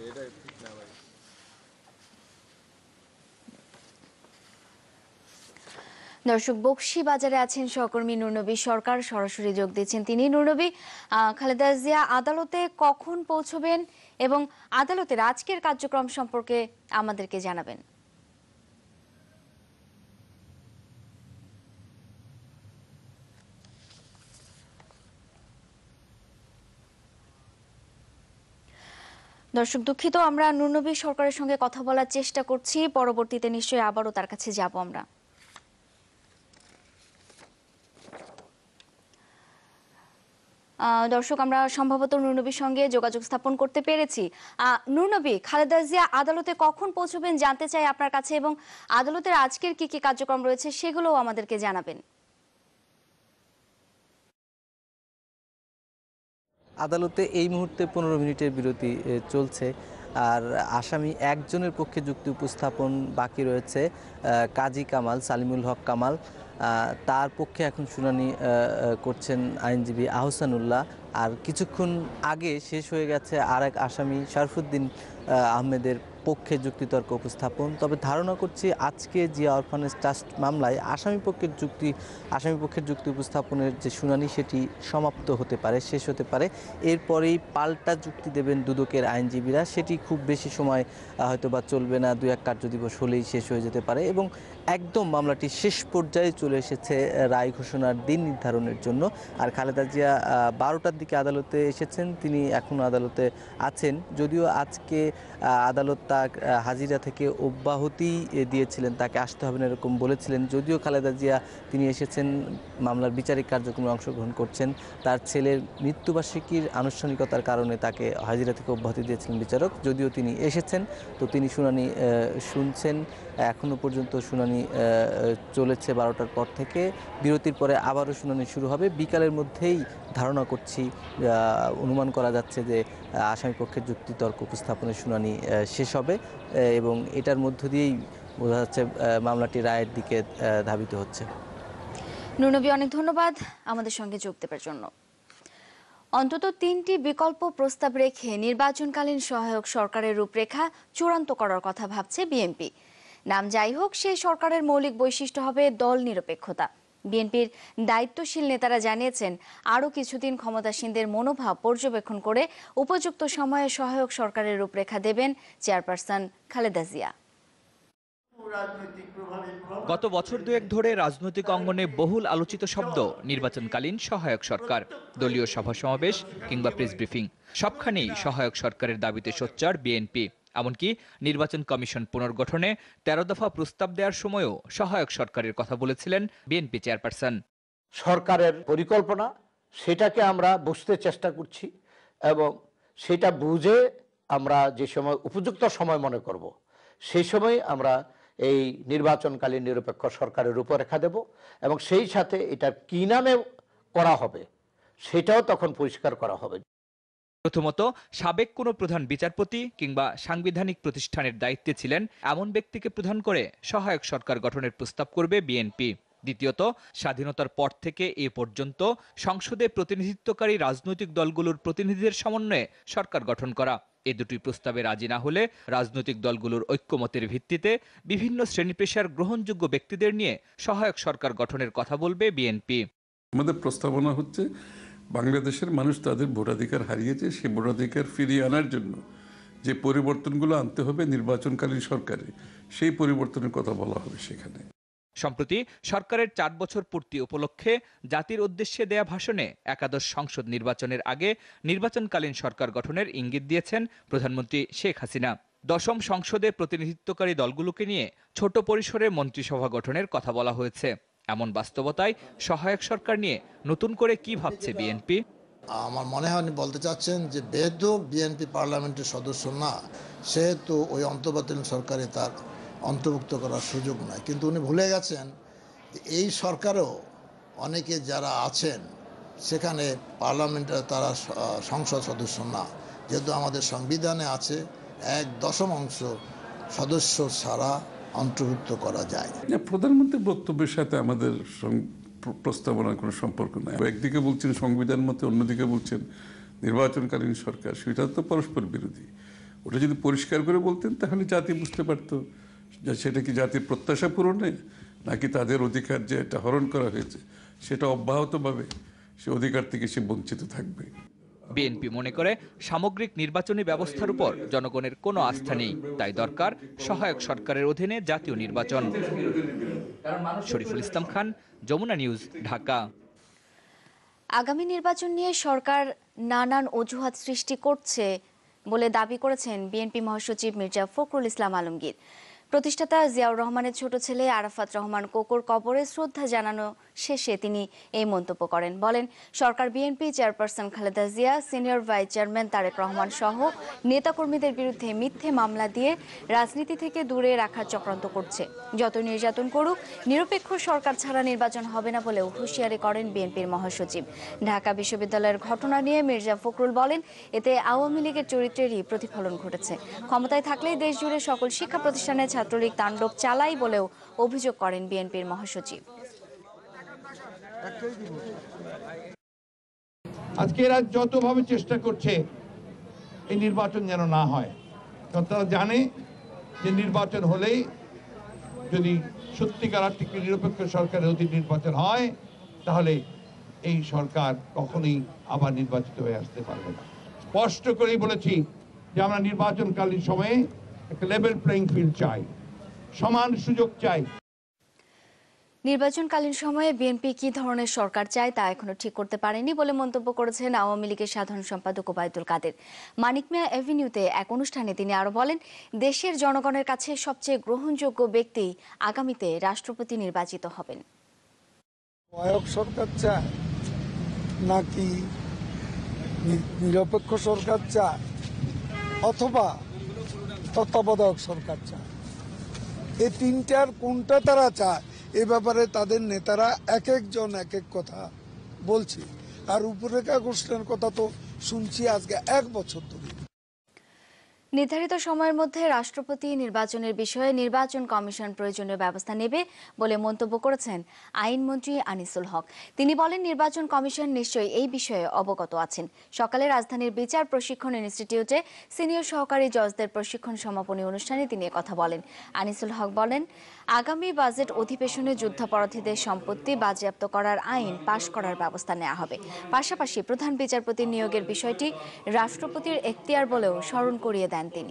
দর্শক, বকশীবাজারে আছেন সহকর্মী নুরনবী সরকার, সরাসরি যোগ দিচ্ছেন তিনি। নুরনবী, খালেদা জিয়া আদালতে কখন পৌঁছবেন এবং আদালতের আজকের কার্যক্রম সম্পর্কে আমাদেরকে জানাবেন। দর্শক, দুঃখিত, আমরা নুরনবী সরকারের সঙ্গে কথা বলার চেষ্টা করছি, পরবর্তীতে নিশ্চয়ই আবারও তার কাছে যাব আমরা। দর্শক, আমরা সম্ভবত নুরনবীর সঙ্গে যোগাযোগ স্থাপন করতে পেরেছি। নুরনবী, খালেদা জিয়া আদালতে কখন পৌঁছবেন জানতে চাই আপনার কাছে, এবং আদালতের আজকের কি কি কার্যক্রম রয়েছে সেগুলোও আমাদেরকে জানাবেন। আদালতে এই মুহূর্তে পনেরো মিনিটের বিরতি চলছে, আর আসামি একজনের পক্ষে যুক্তি উপস্থাপন বাকি রয়েছে, কাজী কামাল, সালিমুল হক কামাল। তার পক্ষে এখন শুনানি করছেন আইনজীবী আহসানুল্লাহ। আর কিছুক্ষণ আগে শেষ হয়ে গেছে আর এক আসামি শরফুদ্দিন আহমেদের পক্ষে যুক্তিতর্ক উপস্থাপন। তবে ধারণা করছি আজকে জিয়া অরফানেজ ট্রাস্ট মামলায় আসামি পক্ষের যুক্তি আসামি পক্ষের যুক্তি উপস্থাপনের যে শুনানি সেটি সমাপ্ত হতে পারে, শেষ হতে পারে। এরপরেই পাল্টা যুক্তি দেবেন দুদকের আইনজীবীরা। সেটি খুব বেশি সময় হয়তো বা চলবে না, দু এক কার্যদিবস হলেই শেষ হয়ে যেতে পারে এবং একদম মামলাটি শেষ পর্যায়ে চলে এসেছে রায় ঘোষণার দিন নির্ধারণের জন্য। আর খালেদা জিয়া বারোটার দিকে আদালতে এসেছেন, তিনি এখনও আদালতে আছেন। যদিও আজকে আদালত তার হাজিরা থেকে অব্যাহতি দিয়েছিলেন, তাকে আসতে হবে না এরকম বলেছিলেন। যদিও খালেদা জিয়া তিনি এসেছেন, মামলার বিচারিক কার্যক্রমে অংশগ্রহণ করছেন। তার ছেলের মৃত্যুবার্ষিকীর আনুষ্ঠানিকতার কারণে তাকে হাজিরা থেকে অব্যাহতি দিয়েছিলেন বিচারক। যদিও তিনি এসেছেন, তো তিনি শুনানি শুনছেন। এখনও পর্যন্ত শুনানি চলেছে বারোটার পর থেকে। বিরতির পরে আবারও শুনানি শুরু হবে। বিকালের মধ্যেই ধারণা করছি, অনুমান করা যাচ্ছে যে আসামিপক্ষের যুক্তিতর্ক উপস্থাপনের শুনানি শেষ হবে এবং এটার মধ্য দিয়েই বোঝা যাচ্ছে মামলাটি রায়ের দিকে ধাবিত হচ্ছে। নুরনবী, অনেক ধন্যবাদ আমাদের সঙ্গে যোগ দেওয়ার জন্য। অন্তত তিনটি বিকল্প প্রস্তাব রেখে নির্বাচনকালীন সহায়ক সরকারের রূপরেখা চূড়ান্ত করার কথা ভাবছে বিএনপি। নাম যাই হোক, সেই সরকারের মৌলিক বৈশিষ্ট্য হবে দল নিরপেক্ষতা। বিএনপির দায়িত্বশীল নেতারা জানিয়েছেন, আরও কিছুদিন ক্ষমতাসীনদের মনোভাব পর্যবেক্ষণ করে উপযুক্ত সময়ে সহায়ক সরকারের রূপরেখা দেবেন চেয়ারপারসন খালেদা জিয়া। গত বছর দুয়েক ধরে রাজনৈতিক অঙ্গনে বহুল আলোচিত শব্দ নির্বাচনকালীন সহায়ক সরকার। দলীয় সভা সমাবেশ কিংবা প্রেস ব্রিফিং, সবখানেই সহায়ক সরকারের দাবিতে সোচ্চার বিএনপি। এমনকি নির্বাচন কমিশন পুনর্গঠনে তেরো দফা প্রস্তাব দেওয়ার সময়ও সহায়ক সরকারের কথা বলেছিলেন বিএনপি চেয়ারপারসন। সরকারের পরিকল্পনা সেটাকে আমরা বুঝতে চেষ্টা করছি এবং সেটা বুঝে আমরা যে সময় উপযুক্ত সময় মনে করব সেই সময় আমরা এই নির্বাচনকালীন নিরপেক্ষ সরকারের রূপরেখা দেব এবং সেই সাথে এটা কি নামে করা হবে সেটাও তখন পরিষ্কার করা হবে। প্রথমত, সাবেক কোনো প্রধান বিচারপতি কিংবা সাংবিধানিক প্রতিষ্ঠানের দায়িত্বে ছিলেন এমন ব্যক্তিকে প্রধান করে সহায়ক সরকার গঠনের প্রস্তাব করবে বিএনপি। দ্বিতীয়ত, স্বাধীনতার পর থেকে এ পর্যন্ত সংসদে প্রতিনিধিত্বকারী রাজনৈতিক দলগুলোর প্রতিনিধিদের সমন্বয়ে সরকার গঠন করা। এ দুটি প্রস্তাবে রাজি না হলে রাজনৈতিক দলগুলোর ঐক্যমতের ভিত্তিতে বিভিন্ন শ্রেণী পেশার গ্রহণযোগ্য ব্যক্তিদের নিয়ে সহায়ক সরকার গঠনের কথা বলবে বিএনপি। আমাদের প্রস্তাবনা হচ্ছে, বাংলাদেশের মানুষ তাদের ভোটাধিকার হারিয়েছে, সেই ভোটাধিকার ফিরিয়ে আনার জন্য যে পরিবর্তনগুলো আনতে হবে নির্বাচনকালীন সরকারে, সেই পরিবর্তনের কথা বলা হবে সেখানে। সম্প্রতি সরকারের চার বছর পূর্তি উপলক্ষে জাতির উদ্দেশ্যে দেয়া ভাষণে একাদশ সংসদ নির্বাচনের আগে নির্বাচনকালীন সরকার গঠনের ইঙ্গিত দিয়েছেন প্রধানমন্ত্রী শেখ হাসিনা। দশম সংসদে প্রতিনিধিত্বকারী দলগুলোকে নিয়ে ছোট পরিসরে মন্ত্রিসভা গঠনের কথা বলা হয়েছে। এমন বাস্তবতায় সহায়ক সরকার নিয়ে নতুন করে কি ভাবছে বিএনপি? আমার মনে হয় উনি বলতে চাচ্ছেন যে যেহেতু বিএনপি পার্লামেন্টের সদস্য না, সেহেতু ওই অন্তর্বর্তীকালীন সরকারে তার অন্তর্ভুক্ত করার সুযোগ নাই। কিন্তু উনি ভুলে গেছেন যে এই সরকারও অনেকে যারা আছেন সেখানে পার্লামেন্টে তারা সংসদ সদস্য না, যেহেতু আমাদের সংবিধানে আছে এক দশম অংশ সদস্য ছাড়া অন্তর্ভুক্ত করা যায়। প্রধানমন্ত্রীর বক্তব্যের সাথে আমাদের প্রস্তাবনার কোনো সম্পর্ক নাই। একদিকে বলছেন সংবিধান মতে, অন্যদিকে বলছেন নির্বাচনকালীন সরকার, সেটা তো পরস্পর বিরোধী। ওটা যদি পরিষ্কার করে বলতেন তাহলে জাতি বুঝতে পারতো যে সেটা কি জাতির প্রত্যাশা পূরণে, নাকি তাদের অধিকার যে এটা হরণ করা হয়েছে সেটা অব্যাহতভাবে সে অধিকার থেকে সে বঞ্চিত থাকবে। বিএনপি মনে করে সামগ্রিক নির্বাচনী ব্যবস্থার উপর জনগণের কোনো আস্থা নেই, তাই দরকার সহায়ক সরকারের অধীনে জাতীয় নির্বাচন। শরীফুল ইসলাম খান, যমুনা নিউজ, ঢাকা। আগামী নির্বাচন নিয়ে সরকার নানান অজুহাত সৃষ্টি করছে বলে দাবি করেছেন বিএনপি মহাসচিব মির্জা ফখরুল ইসলাম আলমগীর। প্রতিষ্ঠাতা জিয়াউর রহমানের ছোট ছেলে আরাফাত রহমান কোকোর কবরে শ্রদ্ধা জানানো শেষে তিনি এই মন্তব্য করেন। বলেন, সরকার BNP chairperson Khaleda Zia, senior vice chairman Tarique Rahman সহ নেতাকর্মীদের বিরুদ্ধে মিথ্যে মামলা দিয়ে রাজনীতি থেকে দূরে রাখার চক্রান্ত করছে। যত নির্যাতন করুক, নিরপেক্ষ সরকার ছাড়া নির্বাচন হবে না বলেও হুঁশিয়ারি করেন বিএনপির মহাসচিব। ঢাকা বিশ্ববিদ্যালয়ের ঘটনা নিয়ে মির্জা ফখরুল বলেন, এতে আওয়ামী লীগের চরিত্রেরই প্রতিফলন ঘটেছে। ক্ষমতায় থাকলেই দেশ জুড়ে সকল শিক্ষা প্রতিষ্ঠানে ছাত্রলীগ তাণ্ডব চালাই বলেও অভিযোগ করেন বিএনপির মহাসচিব। আজকে এরা যতভাবে চেষ্টা করছে এই নির্বাচন যেন না হয়, কারণ তারা জানে যে নির্বাচন হলেই যদি সত্যিকার অর্থে নিরপেক্ষ সরকারের অধীন নির্বাচন হয় তাহলে এই সরকার কখনোই আবার নির্বাচিত হয়ে আসতে পারবে না। স্পষ্ট করেই বলেছি যে আমরা নির্বাচনকালীন সময়ে একটা লেভেল প্লেইং ফিল্ড চাই, সমান সুযোগ চাই। নির্বাচনকালীন সময়ে বিএনপি কি ধরনের সরকার চায় তা এখনো ঠিক করতে পারেনি বলে মন্তব্য করেছেন আওয়ামী লীগের সাধারণ সম্পাদক ওবায়দুল কাদের। মানিক মিয়া এভিনিউতে এক অনুষ্ঠানে তিনি আরো বলেন, দেশের জনগণের কাছে সবচেয়ে গ্রহণযোগ্য ব্যক্তি আগামীতে রাষ্ট্রপতি নির্বাচিত হবেন। সহায়ক সরকার চায় নাকি নিরপেক্ষ সরকার চায় অথবা তত্ত্বাবধায়ক সরকার চায়, এই তিনটার কোনটা তারা চায় এ ব্যাপারে তাদের নেতারা এক একজন এক এক কথা বলছে। আর উপরেখা ঘোষণার কথা তো শুনছি আজকে এক বছর ধরে। নির্ধারিত সময়ের মধ্যে রাষ্ট্রপতি নির্বাচনের বিষয়ে নির্বাচন কমিশন প্রয়োজনীয় ব্যবস্থা নেবে বলে মন্তব্য করেছেন আইনমন্ত্রী আনিসুল হক। তিনি বলেন, নির্বাচন কমিশন নিশ্চয়ই এই বিষয়ে অবগত আছেন। সকালে রাজধানীর বিচার প্রশিক্ষণ ইনস্টিটিউটে সিনিয়র সহকারী জজদের প্রশিক্ষণ সমাপনী অনুষ্ঠানে তিনি কথা বলেন। আনিসুল হক বলেন, আগামী বাজেট অধিবেশনে যুদ্ধাপরাধীদের সম্পত্তি বাজেয়াপ্ত করার আইন পাশ করার ব্যবস্থা নেওয়া হবে। পাশাপাশি প্রধান বিচারপতি নিয়োগের বিষয়টি রাষ্ট্রপতির এখতিয়ার বলেও স্মরণ করিয়ে দেন তিনি।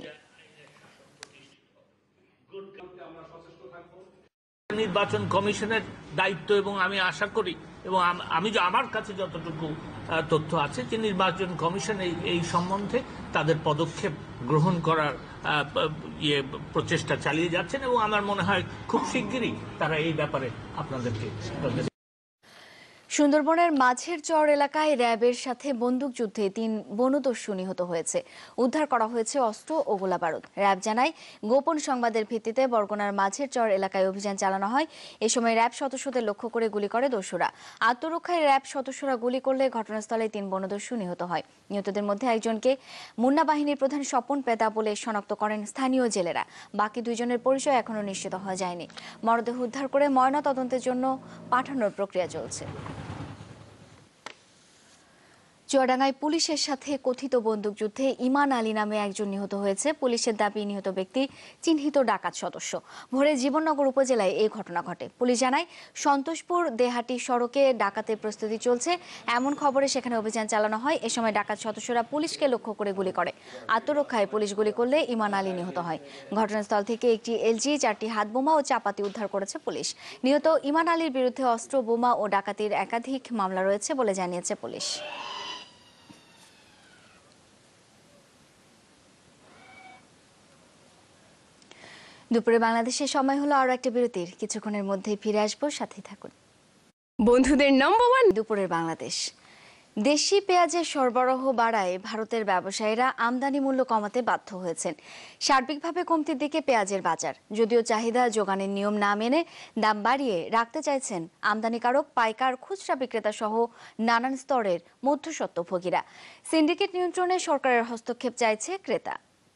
নির্বাচন কমিশনের দায়িত্ব, এবং আমি আশা করি এবং আমি আমার কাছে যতটুকু তথ্য আছে যে নির্বাচন কমিশন এই সম্বন্ধে তাদের পদক্ষেপ গ্রহণ করার ইয়ে প্রচেষ্টা চালিয়ে যাচ্ছেন, এবং আমার মনে হয় খুব শিগগিরই তারা এই ব্যাপারে আপনাদেরকে। সুন্দরবনের মাঝের চর এলাকায় র্যাবের সাথে বন্দুকযুদ্ধে তিন বনদস্যু নিহত হয়েছে। উদ্ধার করা হয়েছে অস্ত্র ও গোলাবারুদ। র্যাব জানায়, গোপন সংবাদের ভিত্তিতে বরগুনার মাঝের চর এলাকায় অভিযান চালানো হয়। এ সময় র্যাব সদস্যদের লক্ষ্য করে গুলি করে দস্যুরা। আত্মরক্ষায় র্যাব সদস্যরা গুলি করলে ঘটনাস্থলে তিন বনদস্যু নিহত হয়। নিহতদের মধ্যে একজনকে মুন্না বাহিনীর প্রধান স্বপন পেদা বলে শনাক্ত করেন স্থানীয় জেলেরা। বাকি দুইজনের পরিচয় এখনো নিশ্চিত হওয়া যায়নি। মরদেহ উদ্ধার করে ময়না তদন্তের জন্য পাঠানোর প্রক্রিয়া চলছে। চুয়াডাঙ্গায় পুলিশের সাথে কথিত বন্দুকযুদ্ধে ইমান আলী নামে একজন নিহত হয়েছে। পুলিশের দাবি, নিহত ব্যক্তি চিহ্নিত ডাকাত সদস্য। ভোরে জীবননগর উপজেলায় এই ঘটনা ঘটে। পুলিশ জানায়, সন্তোষপুর দেহাটি সড়কে ডাকাতের প্রস্তুতি চলছে এমন খবরে সেখানে অভিযান চালানো হয়। এ সময় ডাকাত সদস্যরা পুলিশকে লক্ষ্য করে গুলি করে। আত্মরক্ষায় পুলিশ গুলি করলে ইমান আলী নিহত হয়। ঘটনাস্থল থেকে একটি এলজি, চারটি হাত বোমা ও চাপাতি উদ্ধার করেছে পুলিশ। নিহত ইমান আলীর বিরুদ্ধে অস্ত্র, বোমা ও ডাকাতির একাধিক মামলা রয়েছে বলে জানিয়েছে পুলিশ। দুপুরে বাংলাদেশের সময় হলো আরো একটা বিরতির। কিছুক্ষণের মধ্যেই ফিরে আসবো, সাথে থাকুন। বন্ধুদের নাম্বার ওয়ান দুপুরের বাংলাদেশ। দেশি পেঁয়াজের সরবরাহ বাড়ায় ভারতের ব্যবসায়ীরা আমদানি মূল্য কমাতে বাধ্য হয়েছেন। সার্বিকভাবে কমতির দিকে পেঁয়াজের বাজার, যদিও চাহিদা যোগানের নিয়ম না মেনে দাম বাড়িয়ে রাখতে চাইছেন আমদানিকারক, পাইকার, খুচরা বিক্রেতা সহ নানান স্তরের মধ্যস্বত্বভোগীরা। সিন্ডিকেট নিয়ন্ত্রণে সরকারের হস্তক্ষেপ চাইছে ক্রেতা।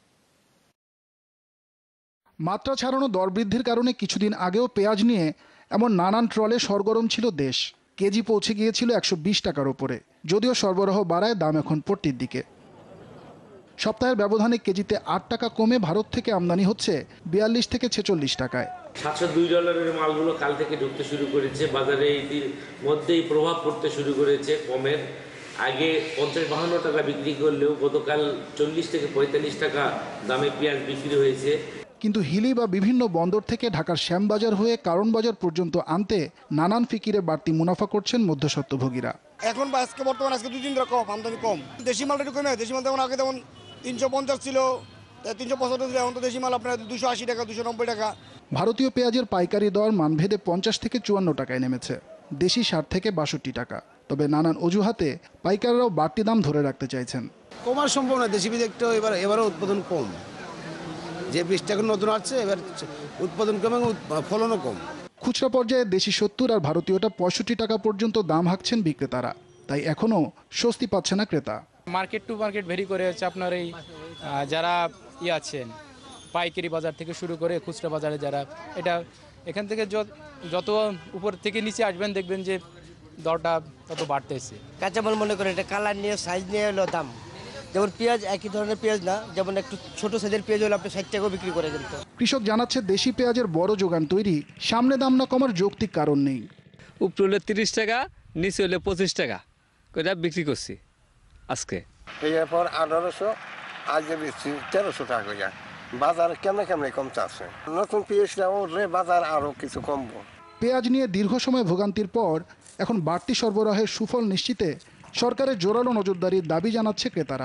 মাত্রা ছাড়ানো দর বৃদ্ধির কারণে কিছুদিন আগেও পেঁয়াজ নিয়ে এমন নানান ট্রলে সরগরম ছিল দেশ। কেজি পৌঁছে গিয়েছিল একশো বিশ টাকার ওপরে, যদিও সরবরাহ বাড়ায় দাম এখন পট্টির দিকে। সপ্তাহের ব্যবধানে কেজিতে আট টাকা কমে ভারত থেকে আমদানি হচ্ছে বিয়াল্লিশ থেকে ছেচল্লিশ টাকায়। সাতশো দুই ডলারের মালগুলো কাল থেকে ঢুকতে শুরু করেছে বাজারে, এটির মধ্যেই প্রভাব পড়তে শুরু করেছে কমের। আগে পঞ্চাশ বাহান্ন টাকা বিক্রি করলেও গতকাল চল্লিশ থেকে পঁয়তাল্লিশ টাকা দামে পেঁয়াজ বিক্রি হয়েছে। কিন্তু হিলি বা বিভিন্ন বন্দর থেকে ঢাকার শ্যামবাজার হয়ে কারণ বাজার পর্যন্ত আনতে নানান ফিকিরে বাড়তি মুনাফা করছেন মধ্যস্বত্বভোগীরা। এখন বা আজকে বর্তমানে আজকে দুই দিন কম আমদানি কম, দেশি মালটা একটু কমে। দেশি মাল যেমন আগে যেমন তিনশো পঞ্চাশ ছিল, তিনশো পঁচাত্তর ছিল, এখন তো দেশি মাল আপনার দুশো আশি টাকা, দুশো নব্বই টাকা। ভারতীয় পেঁয়াজের পাইকারি দর মানভেদে পঞ্চাশ থেকে চুয়ান্ন টাকায় নেমেছে, দেশি ষাট থেকে বাষট্টি টাকা। তবে নানান অজুহাতে পাইকাররাও বাড়তি দাম ধরে রাখতে চাইছেন। কমার সম্ভব না, দেশি বীজ একটু এবার এবারও উৎপাদন কম, যে বীজটা এখন নতুন আসছে এবার উৎপাদন কম এবং ফলনও কম। খুচরা পর্যায়ে দেশি সত্তর আর ভারতীয়টা পঁয়ষট্টি টাকা পর্যন্ত দাম হাঁকছেন বিক্রেতারা, তাই এখনো স্বস্তি পাচ্ছে না ক্রেতা। মার্কেট টু মার্কেট ভেরি করে হচ্ছে আপনার এই যারা ই আছেন পাইকারি বাজার থেকে শুরু করে খুচরা বাজারে যারা, এটা এখান থেকে যত উপর থেকে নিচে আসবেন দেখবেন যে দরটা তত বাড়তেছে। কাঁচামাল মনে করেন এটা কালার নিয়ে সাইজ নিয়ে হলো দাম। যেমন পেঁয়াজ একই ধরনের পেঁয়াজ না, যেমন একটু ছোট সাইজের পেঁয়াজ হলে আপনি ষাট টাকাও বিক্রি করে কিন্তু। কৃষক জানাচ্ছে দেশি পেঁয়াজের বড় যোগান তৈরি, সামনে দাম না কমার যৌক্তিক কারণ নেই। উপরে হলে তিরিশ টাকা, নিচে হলে পঁচিশ টাকা করে বিক্রি করছি আজকে। এরপর আঠারোশো, আজকে বেশি তেরোশো টাকা করে বাজার কেমনে কেমনে কমতে আছে। নতুন পেঁয়াজটা উঠলে বাজার আরো কিছু কমবো। পেঁয়াজ নিয়ে দীর্ঘ সময় ভোগান্তির পর এখন বাড়তি সরবরাহের সুফল নিশ্চিতে সরকারের জোরালো নজরদারির দাবি জানাচ্ছে ক্রেতারা।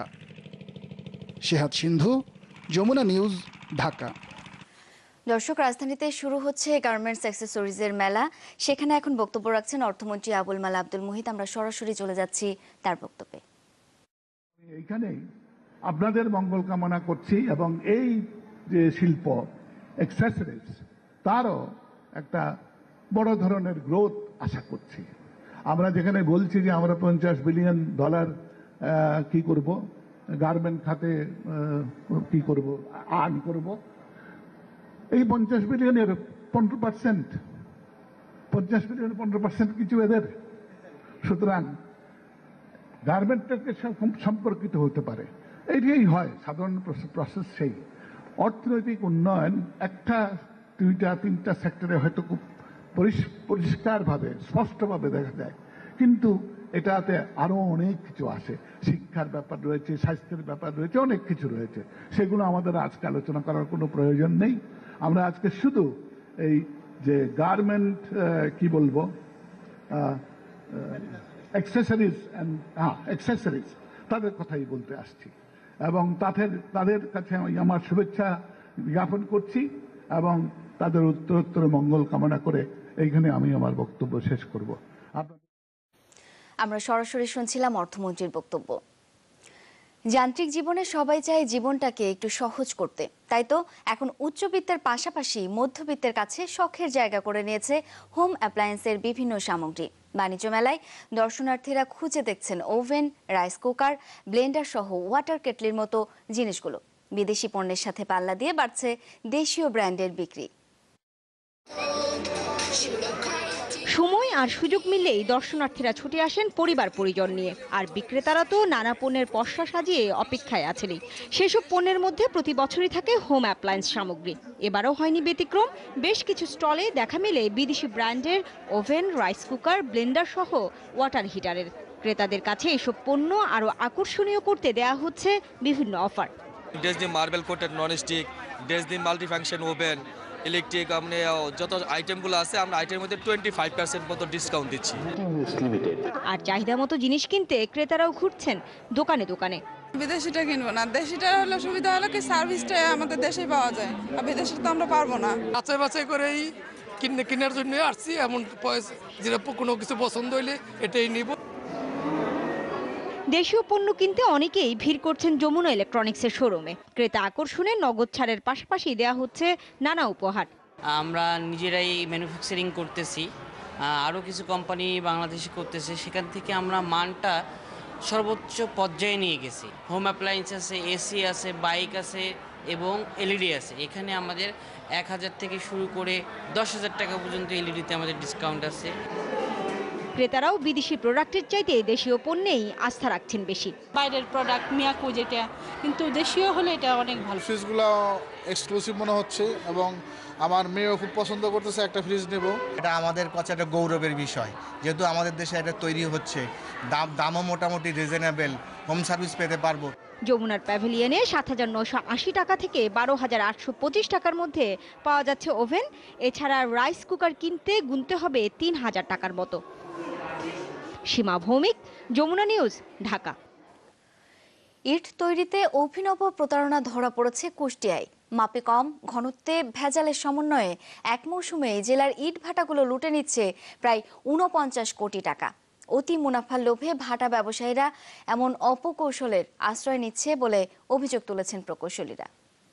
শেহাদ সিন্ধু, যমুনা নিউজ, ঢাকা। দর্শক, রাজধানীতে শুরু হচ্ছে গার্মেন্টস অ্যাক্সেসরিজের মেলা। সেখানে এখন বক্তব্য রাখছেন অর্থমন্ত্রী আবুল মাল আব্দুল মুহিত। আমরা সরাসরি চলে যাচ্ছি তার বক্তব্যে। এইখানে আপনাদের মঙ্গল কামনা করছি এবং এই যে শিল্প অ্যাক্সেসরিজ তারও একটা বড় ধরনের গ্রোথ আশা করছি। আমরা যেখানে বলছি যে আমরা পঞ্চাশ বিলিয়ন ডলার কি করব, গার্মেন্ট খাতে কি করব, আর্ন করব, এই পঞ্চাশ বিলিয়নের পনেরো পার্সেন্ট পঞ্চাশ বিলিয়নের পনেরো পার্সেন্ট কিছু এদের। সুতরাং গার্মেন্টকে সম্পর্কিত হতে পারে, এটাই হয় সাধারণ প্রসেস। সেই অর্থনৈতিক উন্নয়ন একটা দুইটা তিনটা সেক্টরে হয়তো খুব পরিষ্কারভাবে স্পষ্টভাবে দেখা যায়, কিন্তু এটাতে আরো অনেক কিছু আসে। শিক্ষার ব্যাপার রয়েছে, স্বাস্থ্যের ব্যাপার রয়েছে, অনেক কিছু রয়েছে। সেগুলো আমাদের আজকে আলোচনা করার কোনো প্রয়োজন নেই। আমরা আজকে শুধু এই যে গার্মেন্ট কি বলবো অ্যাক্সেসরিজ হ্যাঁ অ্যাক্সেসরিজ তাদের কথাই বলতে আসছি এবং তাদের তাদের কাছে আমি আমার শুভেচ্ছা জ্ঞাপন করছি এবং তাদের উত্তরোত্তর মঙ্গল কামনা করে এইখানে আমি আমার বক্তব্য শেষ করব। আমরা সরাসরি শুনছিলাম অর্থমন্ত্রীর বক্তব্য। যান্ত্রিক জীবনে সবাই চায় জীবনটাকে একটু সহজ করতে, তাই তো এখন উচ্চবিত্তের পাশাপাশি মধ্যবিত্তের কাছে শখের জায়গা করে নিয়েছে হোম অ্যাপ্লায়েন্সের বিভিন্ন সামগ্রী। বাণিজ্য মেলায় দর্শনার্থীরা খুঁজে দেখছেন ওভেন, রাইস কুকার, ব্লেন্ডার সহ ওয়াটার কেটলির মতো জিনিসগুলো। বিদেশি পণ্যের সাথে পাল্লা দিয়ে বাড়ছে দেশীয় ব্র্যান্ডের বিক্রি। সময় আর সুযোগ মিললেই দর্শনার্থীরা ছুটে আসেন পরিবার পরিজন নিয়ে, আর বিক্রেতারা তো নানা পণ্যের পসরা সাজিয়ে অপেক্ষায় আছেনই। সেসব পণ্যের মধ্যে প্রতি বছরই থাকে হোম অ্যাপ্লায়েন্স সামগ্রী। এবারও হয়নি ব্যতিক্রম। বেশ কিছু স্টলে দেখা মেলে বিদেশি ব্র্যান্ডের ওভেন, রাইস কুকার, ব্লেন্ডার সহ ওয়াটার হিটারের। ক্রেতাদের কাছে এসব পণ্য আরও আকর্ষণীয় করতে দেয়া হচ্ছে বিভিন্ন অফার। ডেজনি মার্বেল কোটেড ননস্টিক, ডেজনি মাল্টিফাংশন ওভেন, ইলেকট্রিক, আপনি যত আইটেমগুলো আছে আমরা আইটেমের মধ্যে টোয়েন্টি ফাইভ পার্সেন্ট মতো ডিসকাউন্ট দিচ্ছি। আর চাহিদা মতো জিনিস কিনতে ক্রেতারাও ঘুরছেন দোকানে দোকানে। বিদেশিটা কিনবো না, দেশিটা হলে সুবিধা হলো কি সার্ভিসটা আমাদের দেশেই পাওয়া যায়, আর বিদেশে তো আমরা পারবো না। বাছাই বাছাই করেই কিনে কেনার জন্য আসছি। এমন যেটা কোনো কিছু পছন্দ হইলে এটাই নিব। দেশীয় পণ্য কিনতে অনেকেই ভিড় করছেন যমুনা ইলেকট্রনিক্সের শোরুমে। ক্রেতা আকর্ষণে নগদ ছাড়ের পাশাপাশি দেয়া হচ্ছে নানা উপহার। আমরা নিজেরাই ম্যানুফ্যাকচারিং করতেছি, আরও কিছু কোম্পানি বাংলাদেশে করতেছে, সেখান থেকে আমরা মানটা সর্বোচ্চ পর্যায়ে নিয়ে গেছি। হোম অ্যাপ্লায়েন্স আছে, এসি আছে, বাইক আছে এবং এলইডি আছে। এখানে আমাদের এক হাজার থেকে শুরু করে দশ হাজার টাকা পর্যন্ত এলইডিতে আমাদের ডিসকাউন্ট আছে। ক্রেতারাও বিদেশি প্রোডাক্টের চাইতে দেশীয় পণ্যেই আস্থা রাখছেন বেশি। বাইরের প্রোডাক্ট মিয়াকো যেটা, কিন্তু দেশীয় হলে এটা অনেক ভালো। ফ্রিজগুলো এক্সক্লুসিভ মনে হচ্ছে এবং আমার মেয়েও খুব পছন্দ করতেছে, একটা ফ্রিজ নেব। এটা আমাদের কাছে একটা গৌরবের বিষয়, যেহেতু আমাদের দেশে এটা তৈরি হচ্ছে, দাম দামও মোটামুটি রিজনেবল, হোম সার্ভিস পেতে পারবো। যমুনার প্যাভিলিয়নে সাত হাজার নয়শো আশি টাকা থেকে বারো হাজার আটশো পঁচিশ টাকার মধ্যে পাওয়া যাচ্ছে ওভেন। এছাড়া রাইস কুকার কিনতে গুনতে হবে তিন হাজার টাকার মতো। সীমা ভৌমিক, যমুনা নিউজ, ঢাকা। ইট তৈরিতে অভিনব প্রতারণা ধরা পড়েছে কুষ্টিয়ায়। মাপে কম, ঘনত্বে ভেজালের সমন্বয়ে এক মৌসুমে জেলার ইট ভাটাগুলো লুটে নিচ্ছে প্রায় ঊনপঞ্চাশ কোটি টাকা। অতি মুনাফার লোভে ভাটা ব্যবসায়ীরা এমন অপকৌশলের আশ্রয় নিচ্ছে বলে অভিযোগ তুলেছেন প্রকৌশলীরা।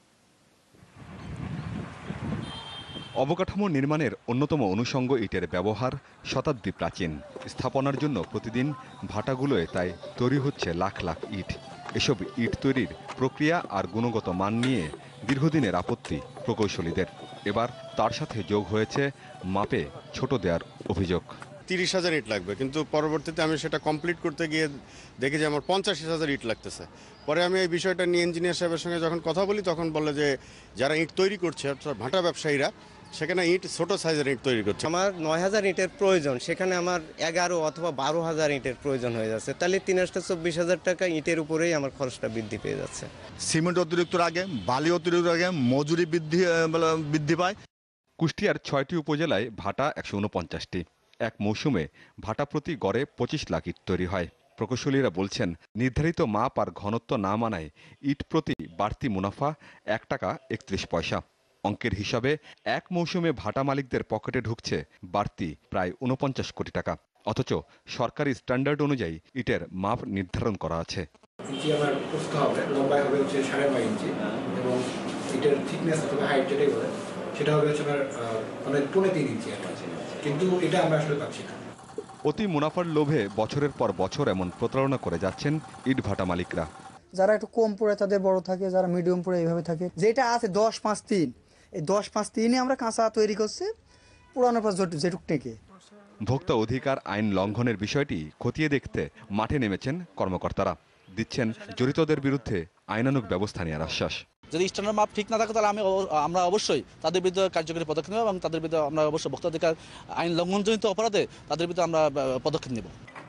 অবকাঠামো নির্মাণের অন্যতম অনুষঙ্গ ইটের ব্যবহার শতাব্দী প্রাচীন। স্থাপনার জন্য প্রতিদিন ভাটাগুলোয় তাই তৈরি হচ্ছে লাখ লাখ ইট। এসব ইট তৈরির প্রক্রিয়া আর গুণগত মান নিয়ে দীর্ঘদিনের আপত্তি প্রকৌশলীদের। এবার তার সাথে যোগ হয়েছে মাপে ছোট দেওয়ার অভিযোগ। তিরিশ হাজার ইট লাগবে, কিন্তু পরবর্তীতে আমি সেটা কমপ্লিট করতে গিয়ে দেখি যে আমার পঞ্চাশ হাজার ইট লাগতেছে। পরে আমি এই বিষয়টা নিয়ে ইঞ্জিনিয়ার সাহেবের সঙ্গে যখন কথা বলি, তখন বলে যে যারা ইট তৈরি করছে অর্থাৎ ভাটা ব্যবসায়ীরা, সেখানে ইট ছোট সাইজের ইট তৈরি করছে। আমার নয় হাজার ইটের প্রয়োজন, সেখানে আমার এগারো অথবা বারো হাজার ইটের প্রয়োজন হয়ে যাচ্ছে। তাহলে তিন হাজার চব্বিশ হাজার টাকা ইটের উপরেই আমার খরচটা বৃদ্ধি পেয়ে যাচ্ছে। সিমেন্ট অতিরিক্ত আগে, বালি অতিরিক্ত আগে, মজুরি বৃদ্ধি বৃদ্ধি পায়। কুষ্টিয়ার ছয়টি উপজেলায় ভাটা একশো উনপঞ্চাশটি। এক মৌসুমে ভাটা প্রতি গড়ে পঁচিশ লাখ ইট তৈরি হয়। প্রকৌশলীরা বলছেন, নির্ধারিত মাপ আর ঘনত্ব না মানায় ইট প্রতি বাড়তি মুনাফা এক টাকা একত্রিশ পয়সা। অঙ্কের হিসাবে এক মৌসুমে ভাটা মালিকদের পকেটে ঢুকছে বাড়তি প্রায় উনপঞ্চাশ কোটি টাকা। অথচ সরকারি স্ট্যান্ডার্ড অনুযায়ী ইটের মাপ নির্ধারণ করা আছে। ইঞ্চি আমার প্রস্থ হবে, লম্বাই হবে হচ্ছে সাড়ে নয় ইঞ্চি এবং ইটের থিকনেস অথবা হাইট যেটাই বলে সেটা হবে হচ্ছে আমার মানে পৌনে তিন ইঞ্চি আছে, কিন্তু এটা আমরা আসলে পাচ্ছি না। অতি মুনাফার লোভে বছরের পর বছর এমন প্রতারণা করে যাচ্ছেন ইট ভাটা মালিকরা। যারা একটু কম পড়ে তাদের বড় থাকে, যারা মিডিয়াম পড়ে এইভাবে থাকে। যেটা আছে দশ পাঁচ তিন, এই দশ পাঁচ তিনে আমরা কাঁচা তৈরি করছি, পুরানোর পর যেটুক টেকে। ভোক্তা অধিকার আইন লঙ্ঘনের বিষয়টি খতিয়ে দেখতে মাঠে নেমেছেন কর্মকর্তারা। দিচ্ছেন জড়িতদের বিরুদ্ধে আইনানুগ ব্যবস্থা নেওয়ার আশ্বাস। যদি স্ট্যান্ডার্ড মাপ ঠিক না থাকে তাহলে আমি আমরা অবশ্যই তাদের বিরুদ্ধে কার্যকরী পদক্ষেপ নেব এবং তাদের বিরুদ্ধে আমরা অবশ্যই ভোক্তা অধিকার আইন লঙ্ঘনজনিত অপরাধে তাদের বিরুদ্ধে আমরা পদক্ষেপ নেব।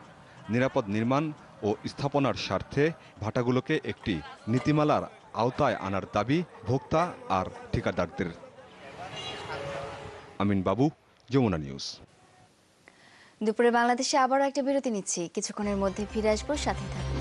নিরাপদ নির্মাণ ও স্থাপনার স্বার্থে ভাটাগুলোকে একটি নীতিমালার আওতায় আনার দাবি ভোক্তা আর ঠিকাদারদের। আমিন বাবু, যমুনা নিউজ। দুপুরে বাংলাদেশে আবারও একটা বিরতি নিচ্ছি, কিছুক্ষণের মধ্যে ফিরে আসবো, সাথে থাকুন।